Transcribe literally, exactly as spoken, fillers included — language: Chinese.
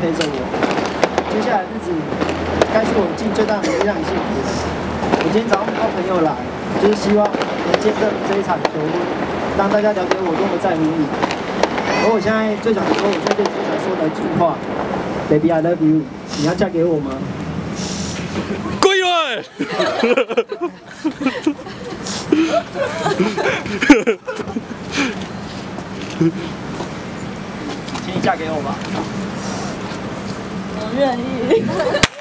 陪着我。接下来日子该是我尽最大努力让你幸福的。我今天找那么多朋友来，就是希望能见证这一场求婚，让大家了解我多么在乎你。而我现在最想说，我现在最想说的一句话 ，Baby I love you， 你要嫁给我吗？ 跪了！ 请你嫁给我吧。 我愿意。